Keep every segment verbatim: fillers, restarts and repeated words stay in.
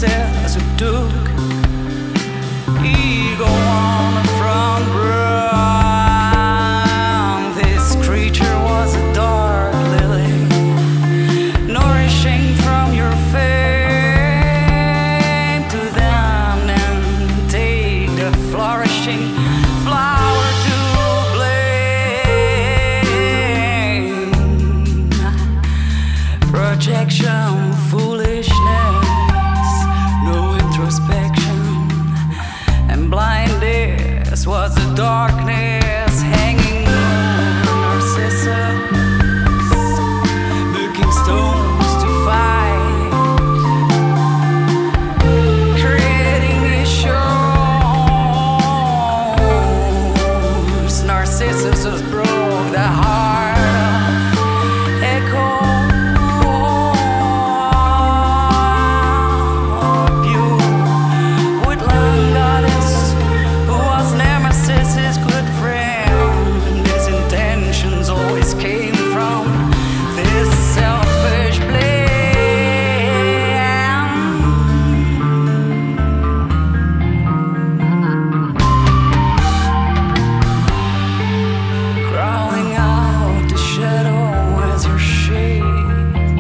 says who took ego on the front run. This creature was a dark lily, nourishing from your fame to them, and take the flourishing flower to blame. Projection, foolishness, no introspection, and blindness was the darkness hanging over Narcissus, making stones to fight, creating issues. Narcissus broke the heart of Echo. Woodland Godess, who was Nemesis, his good friend. His intentions always came from this selfish blame. Crawling out the shadow as your shade,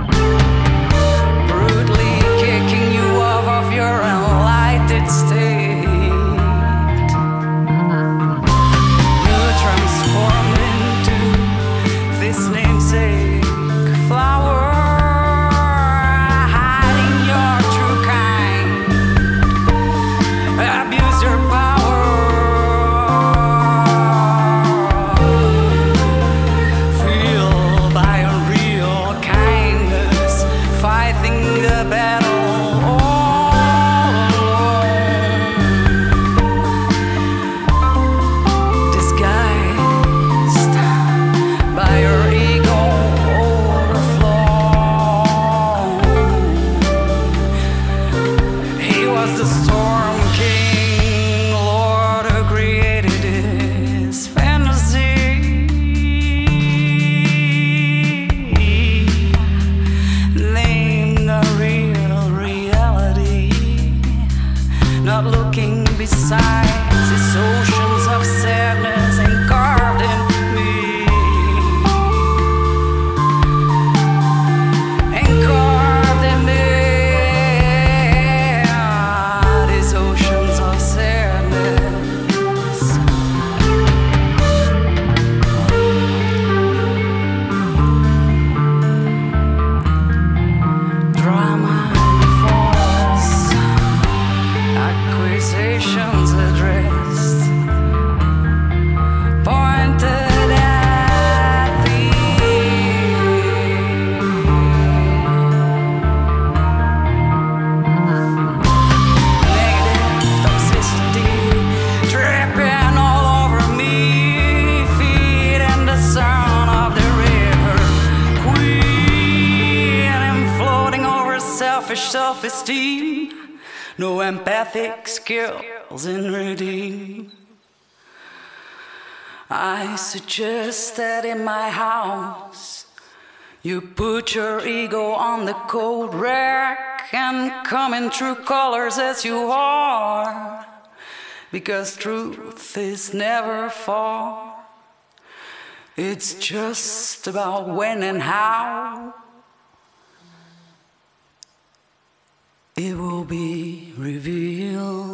brutally kicking you off of your enlighted state. You transformed into this namesake flower, hiding your true kind. Abuse your power, feel by unreal kindness, fighting the battle all alone, disguised by your ego overflow. He was the storm king, lord who created his fantasy, named the real reality, not looking besides his oceans of sadness and carved in me, and carved in me these oceans of sadness. Drama and false accusations addressed, pointed at thee. Negative toxicity dripping all over me, feeding the sound of the river queen, and floating over selfish self-esteem. No empathic skills in redeem. I suggest that in my house you put your ego on the cold rack and come in true colors as you are, because truth is never far. It's just about when and how it will be revealed.